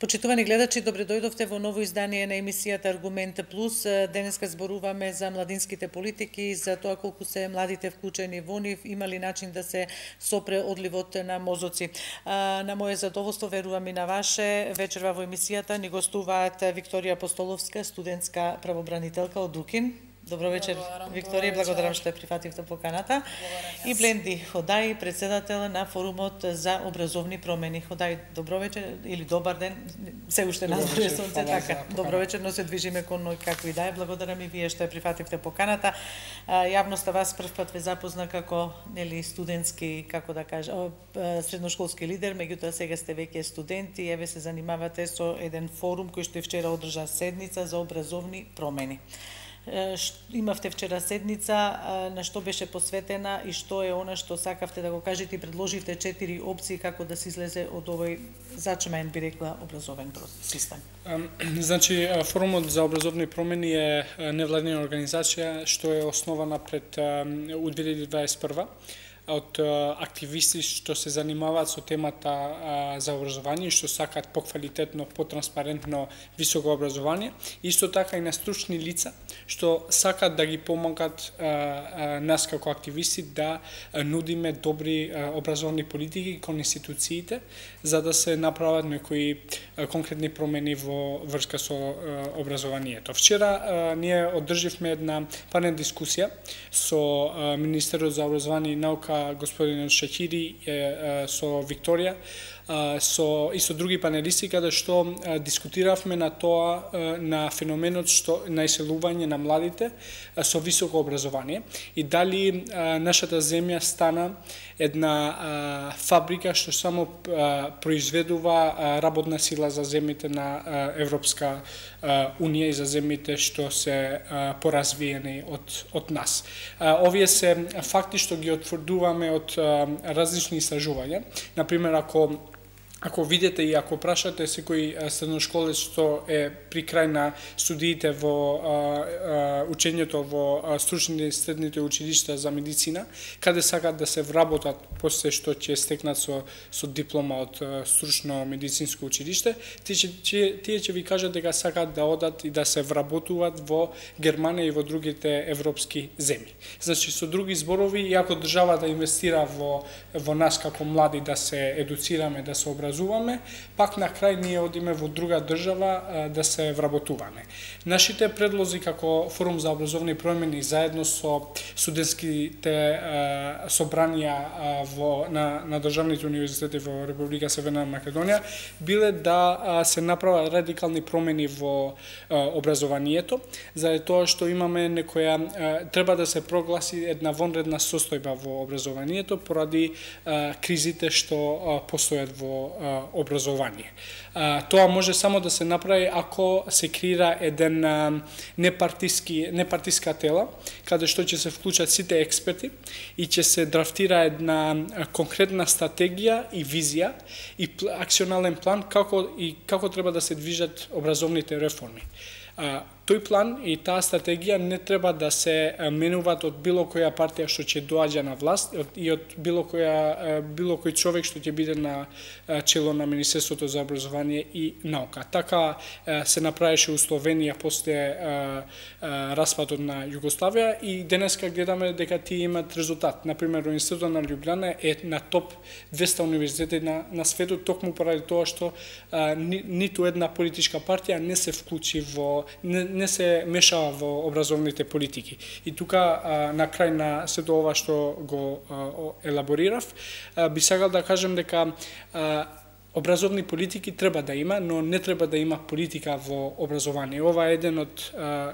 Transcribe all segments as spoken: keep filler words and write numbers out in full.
Почитувани гледачи, добре дојдовте во ново издание на емисијата Аргумент Плюс. Денеска зборуваме за младинските политики, за тоа колку се младите вклучени во нив, има ли начин да се сопре одливот на мозоци. На моје задоволство, верувам и на ваше, вечерва во емисијата ни гостуваат Викторија Апостоловска, студентска правобранителка од Дукин. Добро вечер, Викторија, благодарам што ја прифативте поканата. И Бленди Ходаи, председател на форумот за образовни промени. Ходаи, добро вечер или добар ден, се уште надвор сонце, така. Добро вечер, но се движиме кон ној какви да е. Благодарам и вие што ја прифативте поканата. Јавноста вас првпат ве запозна како нели студентски, како да кажа, средношколски лидер, меѓутоа сега сте веќе студенти, еве се занимавате со еден форум кој што и вчера одржа седница за образовни промени. Имавте вчера седница, на што беше посветена и што е она што сакавте да го кажете и предложите четири опции како да се излезе од овој зачмен, би рекла, образовен систем. Значи, форумот за образовни промени е невладина организација што е основана пред у две илјади дваесет и прва од активисти што се занимаваат со темата за образование, што сакаат поквалитетно, потранспарентно, високо образование, исто така и на стручни лица што сакаат да ги помагат нас како активисти да нудиме добри образовни политики кон институциите за да се направат некои конкретни промени во врска со образованието. Вчера ние одрживме една панел дискусија со Министерот за образование и наука господин Шакири, со Викторија, со и со други панелисти каде што дискутиравме на тоа на феноменот што на иселување на младите со високо образование и дали нашата земја стана една фабрика што само произведува работна сила за земјите на Европска унија и за земјите што се поразвиени од од нас. Овие се факти што ги отврдуваме од различни истражувања. Например, ако Ако видите и ако прашате секој средношколец што е при крај на студиите во учењето во стручните средните училишта за медицина, каде сакаат да се вработат после што ќе стекнат со со диплома од стручно медицинско училиште, тие ќе тие ќе ви кажат дека сакаат да одат и да се вработуваат во Германија и во другите европски земји. Значи со други зборови, иако државата инвестира во во нас како млади да се едуцираме, да се образуваме, пак на крај ние одиме во друга држава да се вработуваме. Нашите предлози како форум за образовни промени заедно со студентските собранија во на на државните универзитети во Република Северна Македонија биле да се направат радикални промени во образованието, заради тоа што имаме некоја треба да се прогласи една вонредна состојба во образованието поради кризите што постојат во образование. Тоа може само да се направи ако се креира еден непартиски непартиска тела каде што ќе се вклучат сите експерти и ќе се драфтира една конкретна стратегија и визија и акционален план како и како треба да се движат образовните реформи. Тој план и таа стратегија не треба да се менуваат од било која партија што ќе доаѓа на власт и од било која било кој човек што ќе биде на чело на Министерството за образование и наука. Така се направеше у Словенија после распадот на Југославија и денеска гледаме дека тие имаат резултат. Например, Институтот на Љубљана е на топ двеста универзитети на на светот токму поради тоа што ни, ниту една политичка партија не се вклучи во не, не се мешава во образовните политики. И тука на крај на сето ова што го елаборирав, би сакал да кажем дека образовни политики треба да има, но не треба да има политика во образование. Ова е еден од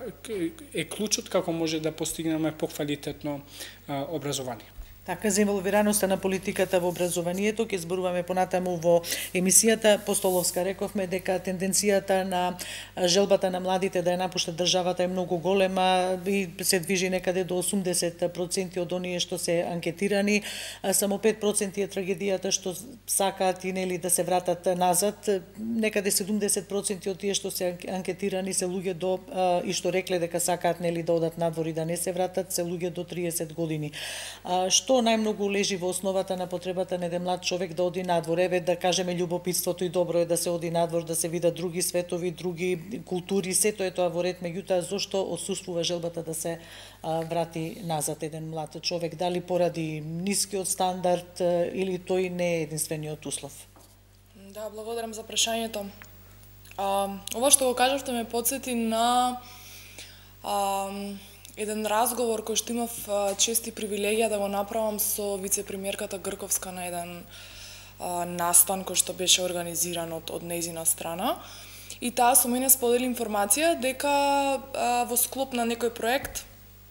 е клучот како може да постигнеме поквалитетно образование. Така, за инволвираноста на политиката во образованието, ќе зборуваме понатаму во емисијата. Постоловска рековме дека тенденцијата на желбата на младите да ја напуштат државата е многу голема и се движи некаде до осумдесет проценти од оние што се анкетирани. Само пет проценти е трагедијата што сакаат и нели да се вратат назад. Некаде седумдесет проценти од тие што се анкетирани се луѓе до и што рекле дека сакаат нели да одат надвор и да не се вратат, се луѓе до триесет години. Што што најмногу лежи во основата на потребата на еден млад човек да оди надвор? Еве да кажеме љубопитството и добро е да се оди надвор, да се видат други светови, други култури, сето е тоа во ред, меѓутоа зошто отсуствува желбата да се а, врати назад еден млад човек? Дали поради нискиот стандард или тој не е единствениот услов? Да, благодарам за прашањето. А, ова што го кажавте ме потсети на а, еден разговор кој што имав чест и привилегија да го направам со вице-премиерката Грковска на еден а, настан кој што беше организиран од, од нејзина страна. И таа со мене сподели информација дека а, во склоп на некој проект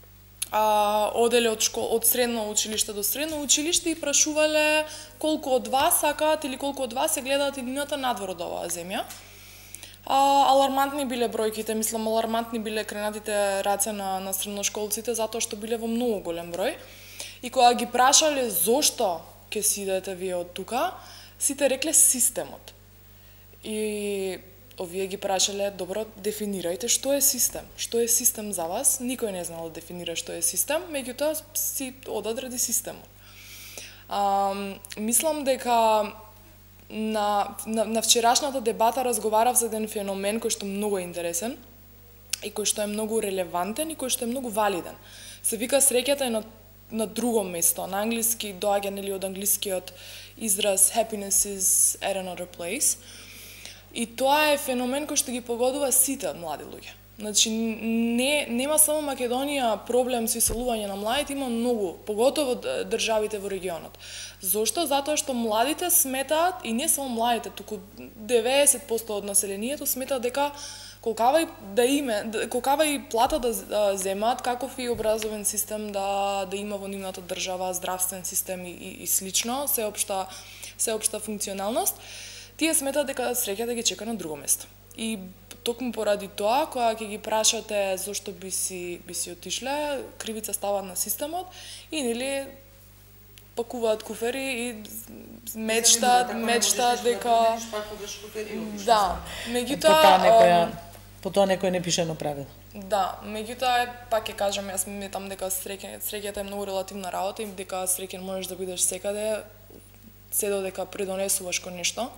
а, оделе од, школ, од средно училиште до средно училиште и прашувале колку од вас сакаат или колку од вас се гледаат иднината надвор од оваа земја. А, алармантни биле бројките, мислам алармантни биле кренатите раце на, на средношколците затоа што биле во многу голем број. И кога ги прашале зошто ќе си идете вие од тука, сите рекле системот. И овие ги прашале, добро, дефинирајте што е систем. Што е систем за вас? Никој не знал да дефинира што е систем, меѓутоа си одадреди системот. А, мислам дека На, на, на вчерашната дебата разговарав за еден феномен кој што е многу интересен и кој што е многу релевантен и кој што е многу валиден. Се вика среќата е на, на друго место. На англиски доаѓа нели од англискиот израз happiness is at another place. И тоа е феномен кој што ги погодува сите млади луѓе. Значи, не, нема само Македонија проблем со иселување на младите, има многу, поготово државите во регионот. Зошто? Затоа што младите сметаат, и не само младите, туку деветдесет проценти од населението сметаат дека колкава и да име, колкава и плата да, да земаат, каков и образовен систем да да има во нивната држава, здравствен систем и, и, и слично, сеопшта сеопшта функционалност, тие сметаат дека среќата ги чека на друго место. И токму поради тоа, кога ќе ги прашате зошто би си би си отишле, кривица става на системот и нели пакуваат куфери и мечтаат, мечтаат дека да, меѓутоа по тоа некој не пише на правило. Да, меѓутоа пак ќе кажам, јас сметам дека среќа среќата е многу релативна работа и дека среќен можеш да бидеш секаде, се додека придонесуваш кон нешто.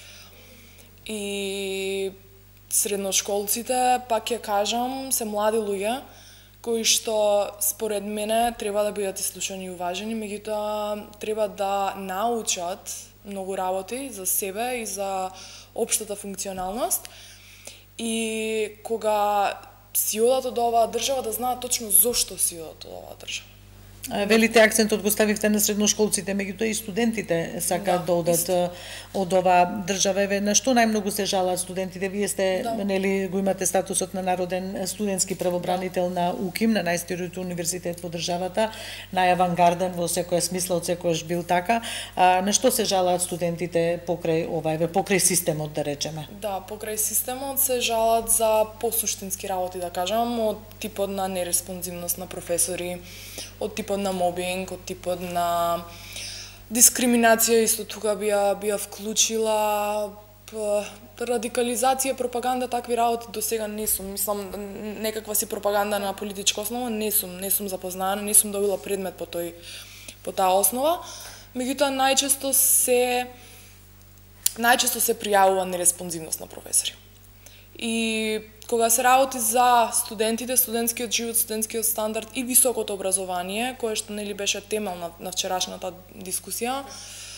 И средношколците, пак ќе кажам, се млади луѓе кои што според мене треба да бидат ислушани и уважени, меѓутоа треба да научат многу работи за себе и за општата функционалност. И кога си одат од оваа држава да знаат точно зошто си одат од оваа држава. Велите акцентот го ставивте на средношколците, меѓутоа и студентите сакаат да, да одат исто од оваа држава. Еве на што најмногу се жалат студентите? Вие сте да. нели го имате статусот на народен студентски правобранител да. на УКИМ, на најстариот универзитет во државата, најавангарден во секоја смисла, од секојаш бил така. А, на што се жалат студентите покрај ова, еве покрај системот да речеме? Да, покрај системот се жалат за посуштински работи, да кажам, од типот на нереспонзивност на професори, од типот на мобинг, од типот на дискриминација, исто тука би ја, би ја вклучила радикализација, пропаганда, такви работи до сега не сум, мислам, некаква си пропаганда на политичка основа, не сум, не сум запознаена, не сум добила предмет по тој по таа основа. Меѓутоа најчесто се најчесто се пријавува нереспонзивност на професори. И кога се работи за студентите, студентскиот живот, студентскиот стандард и високото образование, кое што нели беше темел на, на вчерашната дискусија,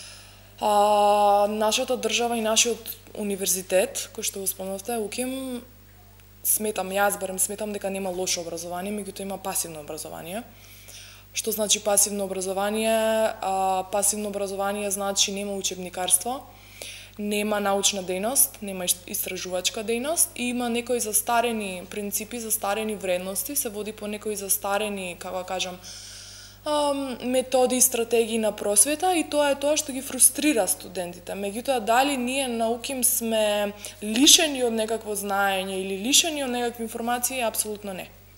а, нашата држава и нашиот универзитет, кој што го спомнавте, УКИМ, сметам, јас барем сметам дека нема лошо образование, меѓутоа има пасивно образование. Што значи пасивно образование? А, пасивно образование значи нема учебникарство, нема научна дејност, нема истражувачка дејност и има некои застарени принципи, застарени вредности, се води по некои застарени, како кажам, методи и стратегии на просвета и тоа е тоа што ги фрустрира студентите. Меѓутоа, дали ние на УКИМ сме лишени од некакво знаење или лишени од некакви информации, апсолутно не.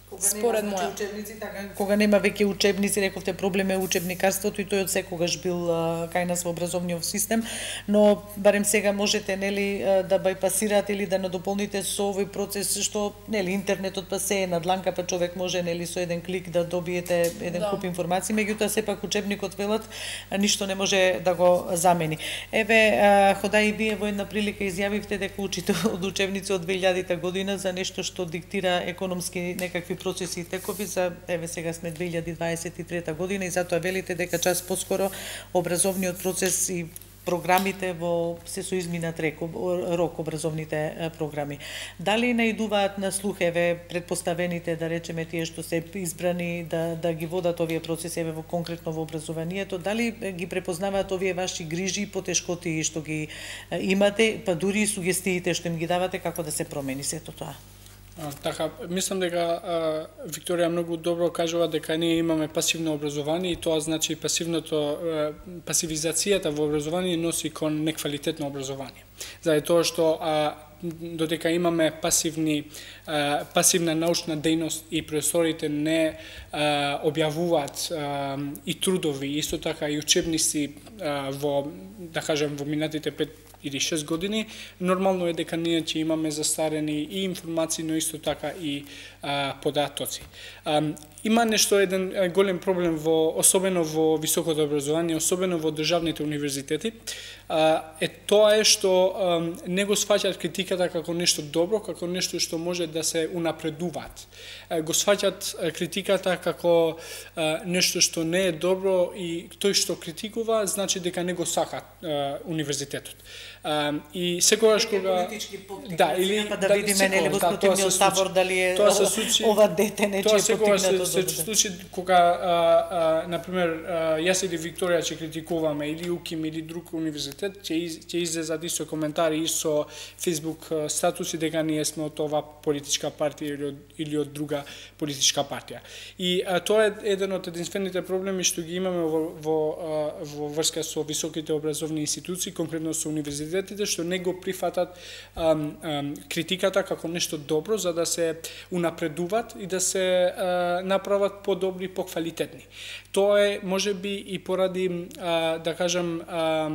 според моја. Учебници, така, кога нема веќе учебници, рековте проблем е учебникарството и тој од секогаш бил а, кај нас во образовниот систем, но барем сега можете нели да бајпасирате или да надополните со овој процес што нели интернетот па се е на дланка, па човек може нели со еден клик да добиете еден Да. куп информации, меѓутоа сепак учебникот велат ништо не може да го замени. Еве хода и вие во една прилика изјавивте дека учите од учебници од две илјадета година за нешто што диктира економски некакви процеси и текови за еве сега сме две илјади дваесет и трета година и затоа велите дека час поскоро образовниот процес и програмите во се со изминат рек, рок образовните програми. Дали наидуваат на слух еве предпоставените, да речеме тие што се избрани да да ги водат овие процеси еве во конкретно во образованието, дали ги препознаваат овие ваши грижи и потешкоти што ги имате, па дури и сугестиите што им ги давате како да се промени сето тоа? А, така, мислам дека а, Викторија многу добро кажува дека ние имаме пасивно образование и тоа значи пасивното а, пасивизацијата во образование носи кон неквалитетно образование. Заради тоа што а, додека имаме пасивни а, пасивна научна дејност и професорите не а, објавуваат а, и трудови, исто така и учебници а, во, да кажем, во минатите пет или шест години, нормално е дека ние ќе имаме застарени и информации, но исто така и а, податоци. А, има нешто еден голем проблем во особено во високото образование, особено во државните универзитети, а, е тоа е што а, не го сваќаат критиката како нешто добро, како нешто што може да се унапредуваат. А, го сваќаат критиката како а, нешто што не е добро и тој што критикува значи дека не го сака а, универзитетот. А, и секогаш кога да или па да, да видиме нели во спротивниот табор дали е случи, ова дете нечие поттикнато. Се случи кога а, а, на пример а, јас или Викторија ќе критикуваме или УКИМ или друг универзитет, ќе из, ќе излезат и со коментари и со Facebook статуси дека ние сме од ова политичка партија или од, или од друга политичка партија. И а, тоа е еден од единствените проблеми што ги имаме во во, а, во врска со високите образовни институции, конкретно со универзитетите, што не го прифатат а, а, критиката како нешто добро за да се унапредуваат и да се а, направат подобри, поквалитетни. Тоа е можеби и поради а, да кажам а,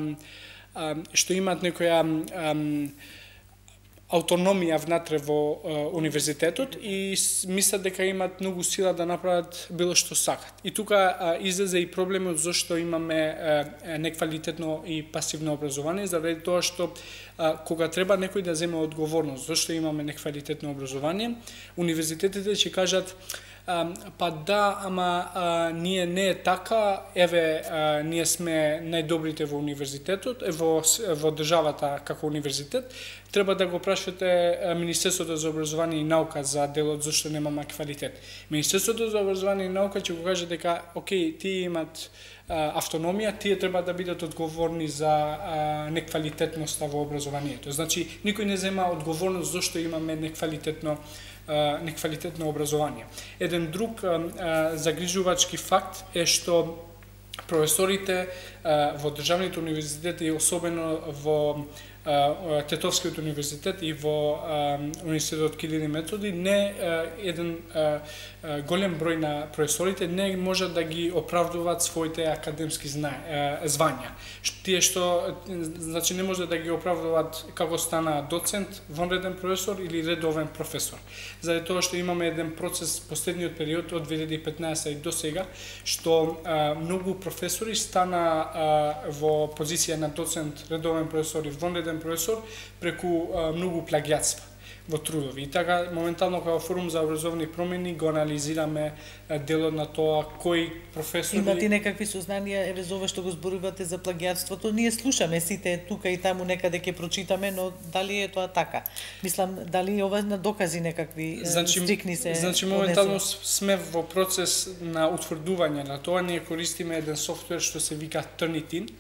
а, што имаат некоја а, автономија внатре во а, универзитетот и мислат дека имаат многу сила да направат било што сакат. И тука а, излезе и проблемот зашто имаме а, неквалитетно и пасивно образование, заради тоа што а, кога треба некој да земе одговорност зашто имаме неквалитетно образование, универзитетите ќе кажат а, па да, ама а, ние не е така, еве а, ние сме најдобрите во универзитетот, во во државата како универзитет, треба да го прашате Министерството за образование и наука за делот зашто немаме квалитет. Министерството за образование и наука ќе го каже дека окей, тие имат а, автономија, тие треба да бидат одговорни за а, неквалитетноста во образованието. Значи, никој не зема одговорност зашто имаме неквалитетно а, неквалитетно образование. Еден друг а, а, загрижувачки факт е што професорите а, во државните универзитети, особено во Тетовскиот универзитет и во Университетот Кирил и Методи, не еден голем број на професорите не можат да ги оправдуваат своите академски звања. Тие што значи не може да ги оправдуваат како стана доцент, вонреден професор или редовен професор. Заради тоа што имаме еден процес последниот период од две илјади и петнаесета и до сега, што многу професори стана во позиција на доцент, редовен професор и вонреден професор преку а, многу плагијатства во трудови. И така, моментално како форум за образовни промени го анализираме а, делот на тоа кои професори... Имате некакви сознанија, еве за ова што го зборувате за плагијатството, ние слушаме сите тука и таму некаде ќе прочитаме, но дали е тоа така? Мислам, дали ова на докази некакви значи, стрикни се Значи, моментално сме во процес на утврдување на тоа, ние користиме еден софтвер што се вика Turnitin,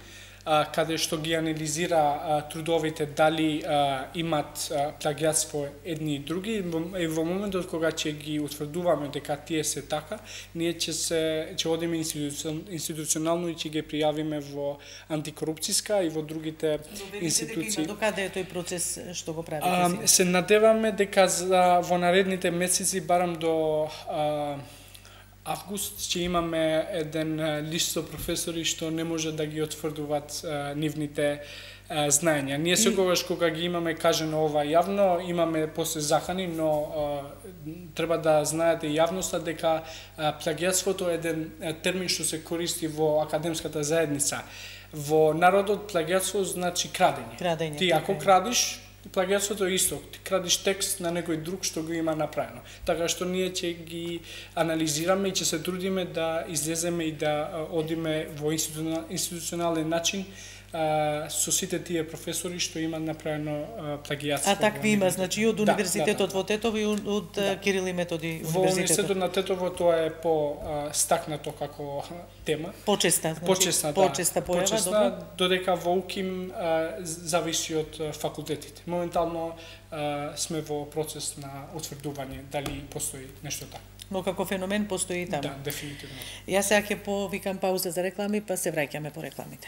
каде што ги анализира трудовите дали имат плагиатство едни и други, и во моментот кога ќе ги утврдуваме дека тие се така, ние ќе се ќе одиме институционално и ќе ги пријавиме во антикорупцијска и во другите институции. До каде е тој процес што го правите? Се надеваме дека за во наредните месеци барам до а, август ќе имаме еден лист со професори што не може да ги утврдуваат нивните а, знаења. Ние секогаш кога ги имаме кажено ова јавно, имаме после захани, но а, треба да знаете јавноста дека а, плагиатството е еден термин што се користи во академската заедница. Во народот плагиатство значи крадење. Крадење. Ти ако крадиш, плагиатството е исто. Ти крадиш текст на некој друг што го има направено. Така што ние ќе ги анализираме и ќе се трудиме да излеземе и да одиме во институционален начин а, со сите тие професори што има направено а, плагиатство. А такви има, значи и од универзитетот да, да, во Тетово и од да. Кирил и Методи универзитетот. Во универзитетот на Тетово тоа е по а, стакнато како тема. Почеста, значи, почесна, да, почеста појава, почесна, добро. Додека во УКИМ а, зависи од факултетите. Моментално а, сме во процес на утврдување дали постои нешто така. Но како феномен постои и таму. Да, дефинитивно. Јас сега ќе повикам пауза за реклами, па се враќаме по рекламите.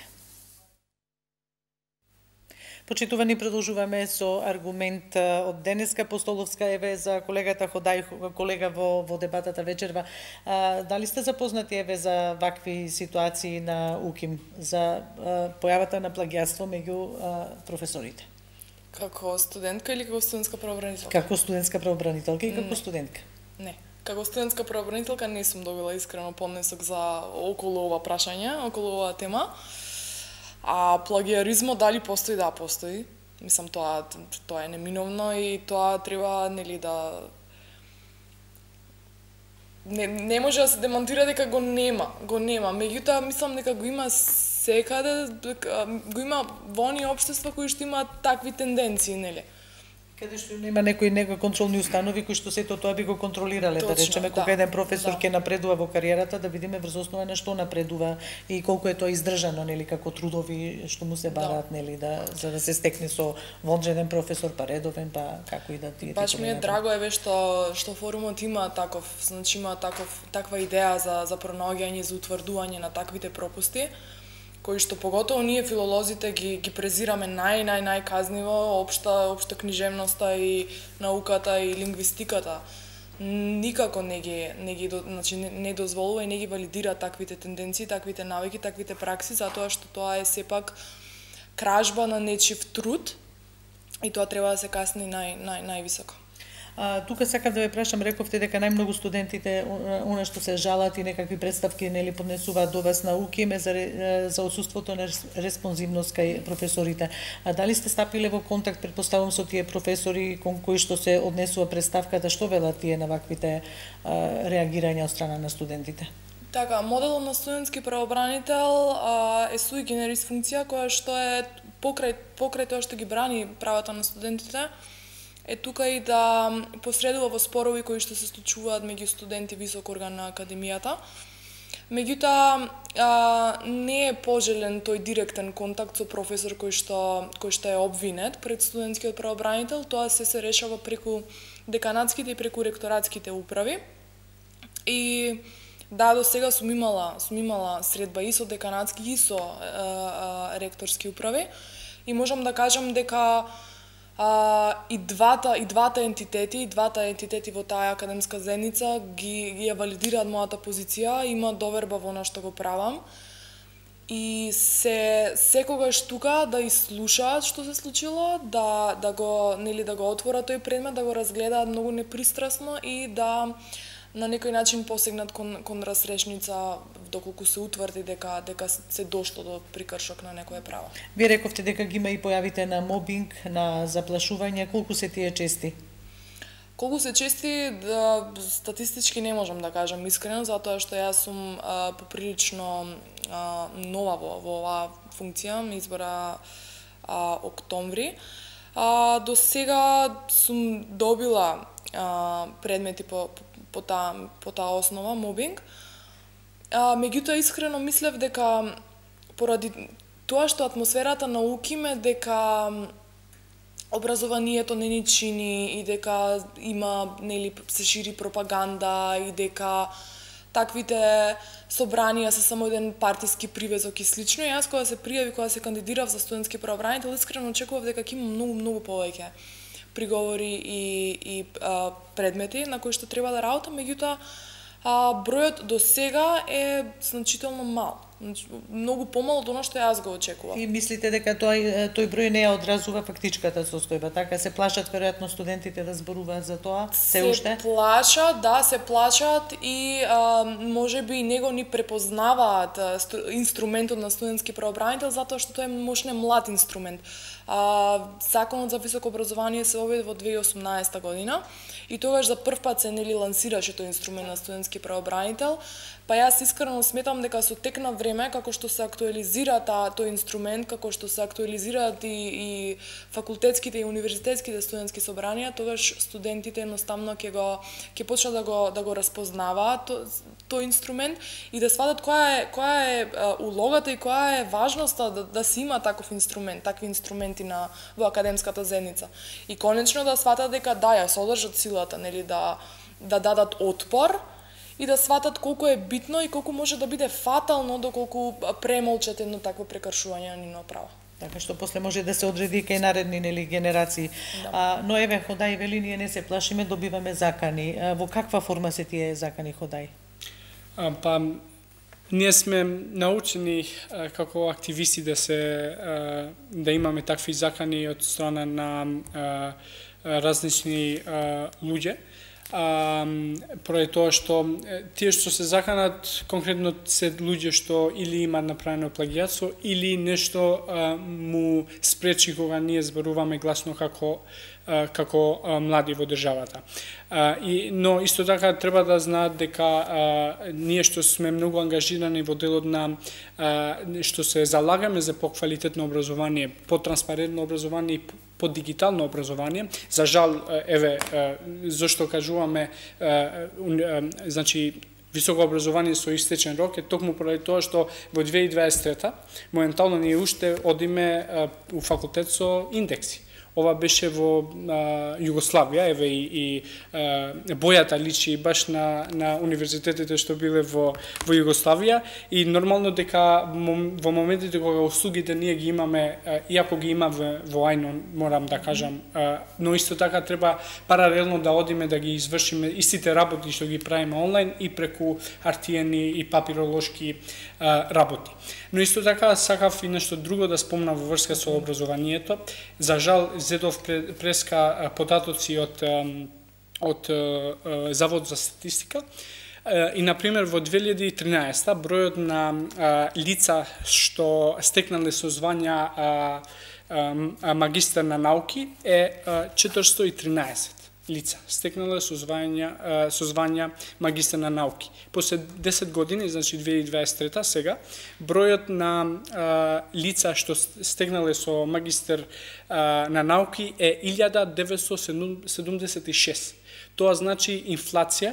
Почитувани, продолжуваме со аргумент од денеска. Постоловска еве за колегата Ходај, колега во, во дебатата вечерва. А, дали сте запознати еве за вакви ситуации на УКИМ, за а, појавата на плагиатство меѓу а, професорите? Како студентка или како студентска правобранителка? Како студентска правобранителка и како не. студентка? Не. Како студентска правобранителка не сум добила искрено поднесок за околу ова прашање, околу оваа тема. А плагиаризмот дали постои? Да, постои. Мислам, тоа тоа е неминовно и тоа треба, нели, да не, не може да се демонтира дека го нема, го нема. Меѓутоа, мислам дека го има секаде, го има во оние општества кои што имаат такви тенденции, нели? Каде што нема некои некои контролни установи кои што сето тоа би го контролирале, Точно, да речеме, кога да, еден професор да. ќе напредува во кариерата, да видиме врз основа на што напредува и колку е тоа издржано, нели, како трудови што му се бараат, да. нели, да, за да се стекне со вонжеден професор, па редовен, па како и да тие. Баш ми е драго еве што што форумот има таков, значи има таков таква идеја за за пронаоѓање, за утврдување на таквите пропусти, кои што поготово ние филолозите ги ги презираме нај нај најказниво, општа општа книжевноста и науката и лингвистиката. Никако не ги не ги значи не, не дозволува и не ги валидира таквите тенденции, таквите навики, таквите пракси, затоа што тоа е сепак кражба на нечив труд и тоа треба да се касни нај нај највисоко. А, тука сакав да ве прашам, рековте дека најмногу студентите она што се жалат и некакви представки нели поднесуваат до вас на УКИМ за за отсуството на респонзивност кај професорите. А дали сте стапиле во контакт, претпоставувам, со тие професори кон кои што се однесува представката, што велат тие на ваквите а, реагирања од страна на студентите? Така, моделот на студентски правобранител а, е суи генерис функција која што е покрај покрај тоа што ги брани правата на студентите, е тука и да посредува во спорови кои што се случуваат меѓу студенти и висок орган на академијата. Меѓутоа, не е пожелен тој директен контакт со професор кој што кој што е обвинет пред студентскиот правобранител, тоа се се решава преку деканатските и преку ректоратските управи. И да, до сега сум имала сум имала средба и со деканатски и со а, а, ректорски управи и можам да кажам дека А, и двата и двата ентитети, и двата ентитети во таа академска заедница ги ги ја валидираат мојата позиција, имаат доверба во она што го правам. И се секогаш тука да изслушаат што се случило, да да го нели да го отворат тој предмет, да го разгледаат многу непристрасно и да на некој начин посегнат кон кон разрешница доколку се утврди дека дека се дошло до прикршок на некое право. Вие рековте дека ги има и појавите на мобинг, на заплашување, колку се тие чести? Колку се чести, да, статистички не можам да кажам искрено, затоа што јас сум а, поприлично а, нова во, во оваа функција, ме избора а, октомври. А, до сега сум добила а, предмети по по таа по таа основа мобинг. А, меѓутоа искрено мислев дека поради тоа што атмосферата наукиме дека образованието не ни чини и дека има, нели, се шири пропаганда и дека таквите собранија се само еден партиски привезок и слично. И јас кога се пријави, кога се кандидирав за студентски правобранител, искрено очекував дека ќе има многу многу повеќе приговори и и а, предмети на кои што треба да работам, меѓутоа а, бројот до сега е значително мал. Многу помало од она што јас го очекував. И мислите дека тој тој број не ја одразува фактичката состојба, така се плашат веројатно студентите да зборуваат за тоа се уште? Се плашат, да, се плашат и а, можеби него ни препознаваат а, стру, инструментот на студентски правобранител затоа што тој е мощно млад инструмент. А, Законот за високо образование се оведе во две илјади и осумнаесета година и тогаш за прв пат се нели лансираше тој инструмент на студентски правобранител. Па јас искрено сметам дека со тек на време, како што се актуализира та, тој инструмент, како што се актуализираат и, и факултетските и универзитетските студентски собранија, тогаш студентите едноставно ќе го ќе почнат да го да го распознаваат тој, тој инструмент и да сватат која е која е а, улогата и која е важноста да, да се има таков инструмент, такви инструменти на во академската заедница. И конечно да сватат дека да ја содржат силата, нели да да дадат отпор и да сватат колку е битно и колку може да биде фатално доколку премолчат едно такво прекршување на нивно право. Така што после може да се одреди кај наредни нели генерации. Да. А, но еве Ходај вели ние не се плашиме, добиваме закани. А, во каква форма се тие закани, Ходај? А, па ние сме научени а, како активисти да се а, да имаме такви закани од страна на а, различни а, луѓе. А, поради тоа што тие што се заканат конкретно се луѓе што или имаат направено плагијатство или нешто а, му спречи кога ние зборуваме гласно како а, како а, млади во државата. А, и, но исто така треба да знаат дека а, ние што сме многу ангажирани во делот на а, што се залагаме за поквалитетно образование, потранспарентно образование и по дигитално образование. За жал, еве, зашто кажуваме, значи, високо образование со истечен рок е токму поради тоа што во две илјади и дваесет и трета моментално ние уште одиме у факултет со индекси. Ова беше во а, Југославија, еве и, и а, бојата личи баш на, на универзитетите што биле во, во Југославија и нормално дека во моментите кога услугите ние ги имаме, а, иако ги има во, во ајно, морам да кажам, а, но исто така треба паралелно да одиме да ги извршиме истите работи што ги правиме онлайн и преку хартиени и папиролошки а, работи. Но исто така сакав и нешто друго да спомнам во врска со образованието. За жал, зедов преска податоци од од Завод за статистика и например во две илјади и тринаесета бројот на лица што стекнале со звања магистар на науки е четиристотини и тринаесет лица стекнале со звања со звања магистар на науки. После десет години, значи две илјади и дваесет и трета сега, бројот на а, лица што стекнале со магистар а, на науки е илјада деветстотини седумдесет и шест. Тоа значи инфлација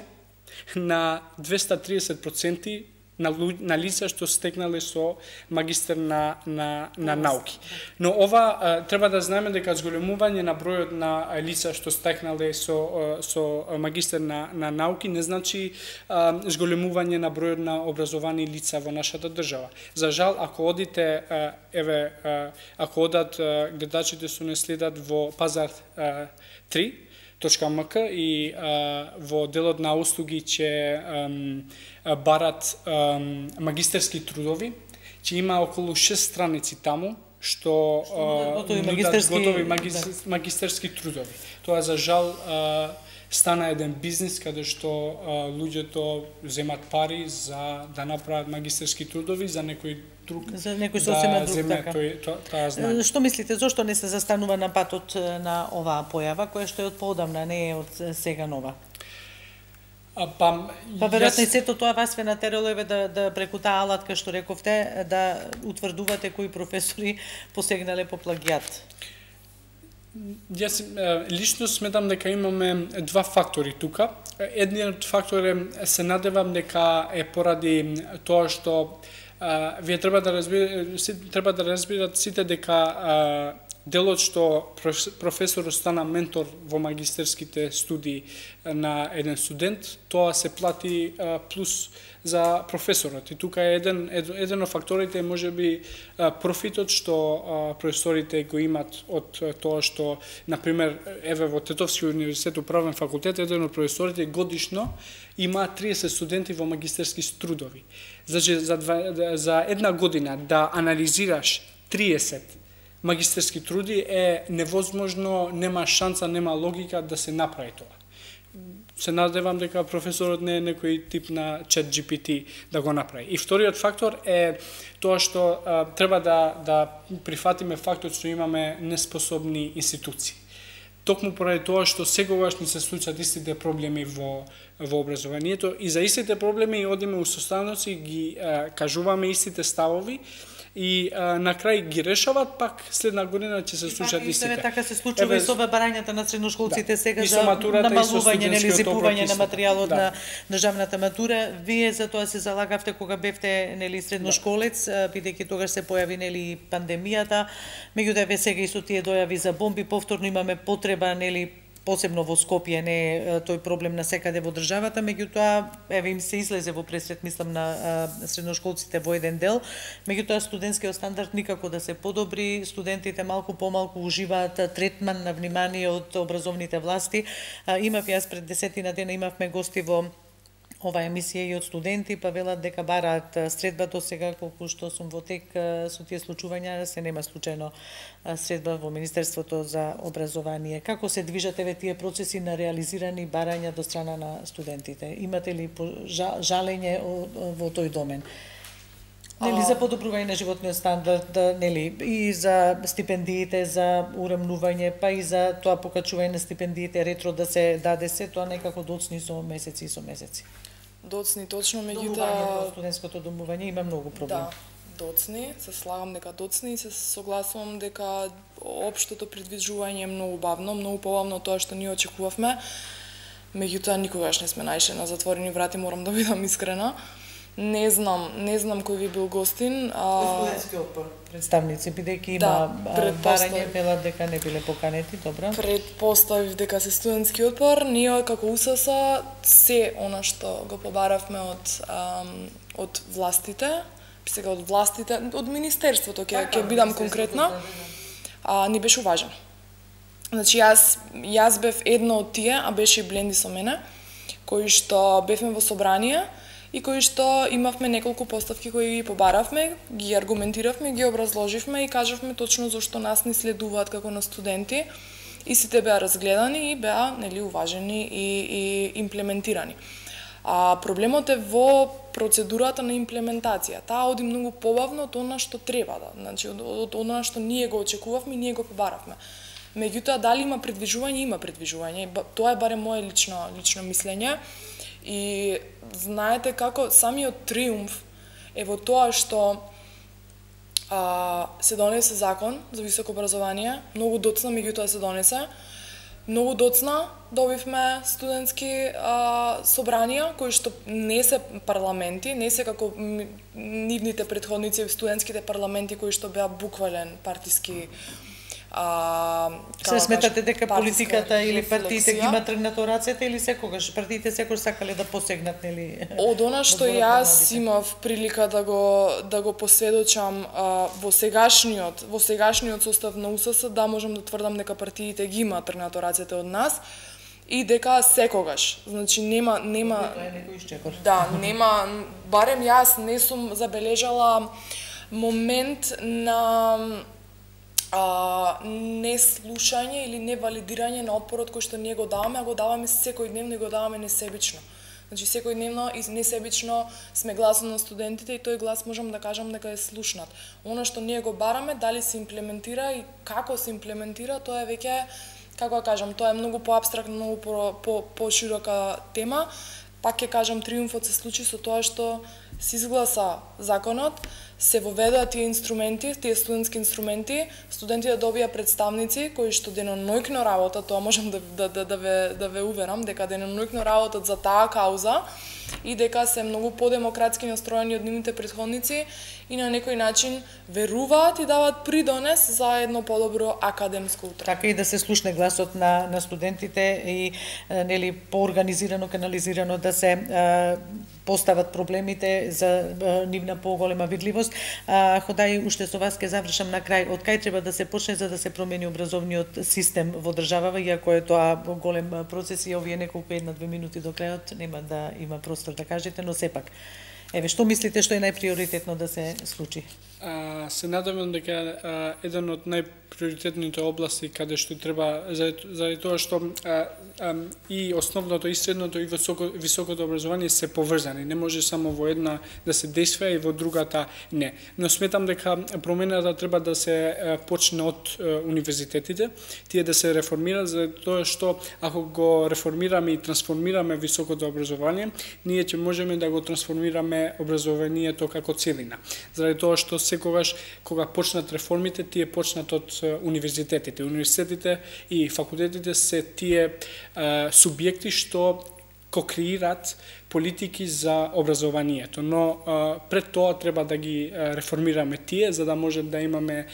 на двеста и триесет проценти на, на лица што стекнале со магистар на, на, на науки. Но ова а, треба да знаеме дека зголемување на бројот на лица што стекнале со, со магистар на, на науки не значи а, зголемување на бројот на образовани лица во нашата држава. За жал, ако одите, а, еве, а, ако одат а, гледачите што не следат во Пазар а, три точка ем ка и а, во делот на услуги ќе ам, барат ам, магистерски трудови, ќе има околу шест страници таму што нудат готови магистер, магистерски трудови. Тоа за жал а, стана еден бизнис каде што а, луѓето земат пари за да направат магистерски трудови за некој друг, за некој сосема да друг, така. Тој, то, таа знање. Што мислите, зошто не се застанува на патот на оваа појава, која што е од поодамна, не е од сега нова? А, па, па веројатно и сето тоа вас ве натерало еве да, да преку таа алатка што рековте, да утврдувате кои професори посегнале по плагијат. Јас лично сметам дека имаме два фактори тука. Едниот фактор е, се надевам дека е поради тоа што а, вие треба да разбира, треба да разбират сите дека а, делот што професорот стана ментор во магистерските студии на еден студент, тоа се плати а, плюс за професорот. И тука е еден, еден од факторите може би профитот што а, професорите го имат од тоа што, например, еве во Тетовски универзитет управен факултет, еден од професорите годишно има триесет студенти во магистерски трудови. Значи, за, два, за една година да анализираш триесет магистерски труди е невозможно, нема шанса, нема логика да се направи тоа. Се надевам дека професорот не е некој тип на чат джи пи ти да го направи. И вториот фактор е тоа што а, треба да, да прифатиме фактот што имаме неспособни институции. Токму поради тоа што секогаш ни се случат истите проблеми во, во образованието и за истите проблеми одиме у состаноци, ги а, кажуваме истите ставови, и а, на крај ги решават, пак следна година ќе се случат истите. Така се случува Еве, и со барањата на средношколците да, сега за матурата, намалување, нели зипување на материјалот да. на државната матура. Вие за тоа се залагавте кога бевте нели средношколец, да. бидејќи тогаш се појави нели пандемијата. Меѓутоа еве сега и со тие дојави за бомби, повторно имаме потреба нели посебно во Скопје не е тој проблем на секаде во државата, меѓутоа еве им се излезе во пресрет, мислам, на а, средношколците во еден дел, меѓутоа студентскиот стандард никако да се подобри, студентите малку помалку уживаат третман на внимание од образовните власти. А, имав јас пред десетина дена имавме гости во ова емисија и од студенти, па велат дека бараат средба до сега, колку што сум во тек со тие случувања, се нема случајно средба во Министерството за образование. Како се движат еве тие процеси на реализирани барања до страна на студентите? Имате ли жалење во тој домен? Нели за подобрување на животниот стандард, нели и за стипендиите за уремнување, па и за тоа покачување на стипендиите ретро да се даде, се тоа некако доцни со месеци и со месеци. Доцни точно, меѓутоа домувањето, студентското домување има многу проблеми. Да, доцни, се слагам дека доцни и се согласувам дека општото придвижување е многу бавно, многу побавно од тоа што ние очекувавме. Меѓутоа никогаш не сме наишли на затворени врати, морам да бидам искрена. Не знам, не знам кој ви бил гостин. А... Студентски отпор, представници, бидејќи има да, барање, велат дека не биле поканети, добро. Предпоставив дека се студентски отпор, ние како У С С се она што го побаравме од ам, од властите, сега од властите, од министерството, ќе ќе бидам конкретна, а, ни беше уважен. Значи јас јас бев едно од тие, а беше и Бленди со мене, кои што бевме во собрание и кои што имавме неколку поставки кои ги побаравме, ги аргументиравме, ги образложивме и кажавме точно зашто нас ни следуваат како на студенти и сите беа разгледани и беа нели уважени и, и имплементирани. А проблемот е во процедурата на имплементација. Таа оди многу побавно од она што треба да, значи од, од она што ние го очекувавме и ние го побаравме. Меѓутоа дали има предвижување, има предвижување. Тоа е барем мое лично лично мислење. И знаете како самиот триумф е во тоа што а, се донесе закон за високо образование, многу доцна меѓутоа се донесе, многу доцна добивме студентски а, собранија кои што не се парламенти, не се како нивните претходници студентските парламенти кои што беа буквален партиски. А, се сметате дека политиката или партиите ги имат тргнато рацете или секогаш партиите секогаш сакале да посегнат нели? Од она што јас имав прилика да го да го посведочам а, во сегашниот во сегашниот состав на У С С, да можам да тврдам дека партиите ги имаат тргнато рацете од нас и дека секогаш, значи нема нема да, нема барем јас не сум забележала момент на а, не слушање или не валидирање на отпорот кој што ние го даваме, а го даваме секојдневно и го даваме несебично. Значи секојдневно и несебично сме гласот на студентите и тој глас можам да кажам дека е слушнат. Она што ние го бараме, дали се имплементира и како се имплементира, тоа е веќе, како да кажам, тоа е многу поабстрактно, многу по, по, по широка тема. Пак ќе кажам, триумфот се случи со тоа што се изгласа законот, се воведоа тие инструменти, тие студентски инструменти, студенти да добија представници кои што деноноќно работат, тоа можам да да да да ве да ве уверам дека деноноќно работат за таа кауза и дека се многу подемократски настроени од нивните претходници и на некој начин веруваат и даваат придонес за едно подобро академско утро. Така и да се слушне гласот на на студентите и нели поорганизирано, канализирано да се а, постават проблемите за а, нивна поголема видливост. А, Ходај, уште со вас ќе завршам на крај. Од кај треба да се почне за да се промени образовниот систем во државава, иако е тоа голем процес и овие неколку една-две минути до крајот нема да има простор да кажете, но сепак. Еве, што мислите што е најприоритетно да се случи? А, се надевам дека а, еден од најприоритетните области каде што треба, заради тоа што а, а, и основното и средното и високо, високото образование се поврзани. Не може само во една да се действа и во другата не. Но сметам дека промената треба да се а, почне од а, универзитетите, тие да се реформираат, заради тоа што ако го реформираме и трансформираме високото образование, ние ќе можеме да го трансформираме образованието како целина. Заради тоа што секогаш кога почнат реформите, тие почнат од универзитетите. Универзитетите и факултетите се тие а, субјекти што кокреираат политики за образованието, но а, пред тоа треба да ги а, реформираме тие за да може да имаме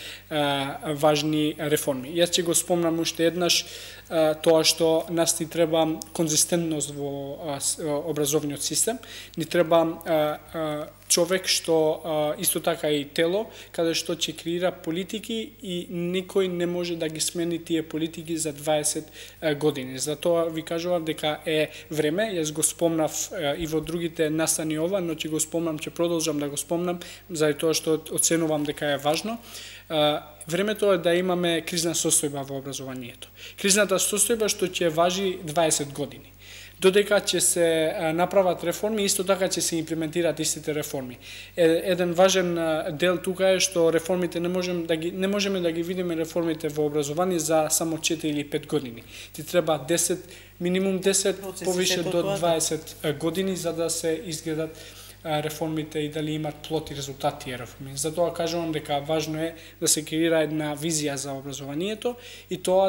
а, важни реформи. Јас ќе го спомнам уште еднаш а, тоа што нас ни треба конзистентност во а, образовниот систем, ни треба а, а, човек што а, исто така и тело, каде што ќе креира политики и никој не може да ги смени тие политики за дваесет години. Затоа ви кажувам дека е време, јас го спомнав а, и во другите настани ова, но ќе го спомнам, ќе продолжам да го спомнам, заради тоа што оценувам дека е важно. А, времето е да имаме кризна состојба во образованието. Кризната состојба што ќе важи дваесет години. Додека ќе се направат реформи, исто така ќе се имплементираат истите реформи. Еден важен дел тука е што реформите не можеме да ги не можеме да ги видиме реформите во образование за само четири или пет години. Ти треба десет, минимум десет, повише до дваесет години за да се изгледат реформите и дали имат плод и резултат тие реформи. Затоа кажувам дека важно е да се креира една визија за образованието и тоа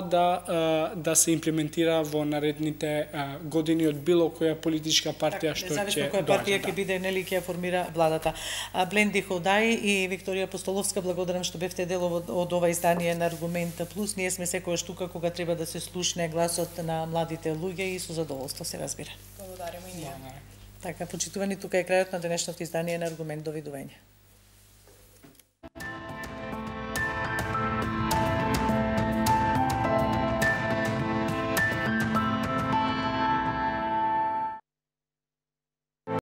да да се имплементира во наредните години од било која политичка партија што ќе доаѓа. Која партија ќе биде нели ќе формира владата. Бленди Ходај и Викторија Апостоловска, благодарам што бевте дел од ова издание на Аргумент Плюс. Ние сме секогаш тука кога треба да се слушне гласот на младите луѓе и со задоволство се разбира. Благодариме и ние. Така, почитувани, тука е крајот на денешното издание на Аргумент. Довидување.